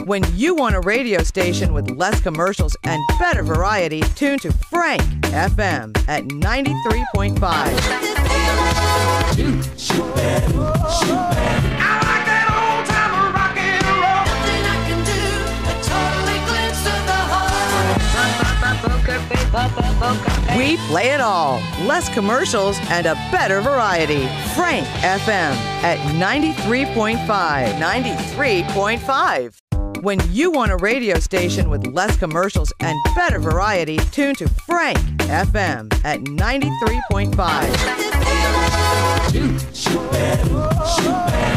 When you want a radio station with less commercials and better variety, tune to Frank FM at 93.5. We play it all. Less commercials and a better variety. Frank FM at 93.5. 93.5. When you want a radio station with less commercials and better variety, tune to Frank FM at 93.5.